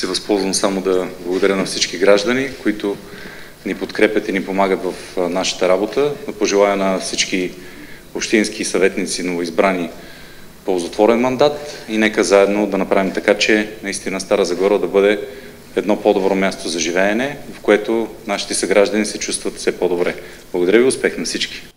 възползвам само да благодаря на всички граждани, които ни подкрепят и ни помагат в нашата работа. Да пожелая на всички общински съветници, новоизбрани, ползотворен мандат и нека заедно да направим така, че наистина Стара Загора да бъде едно по-добро място за живеене, в което нашите съграждани се чувстват все по-добре. Благодаря ви, успех на всички!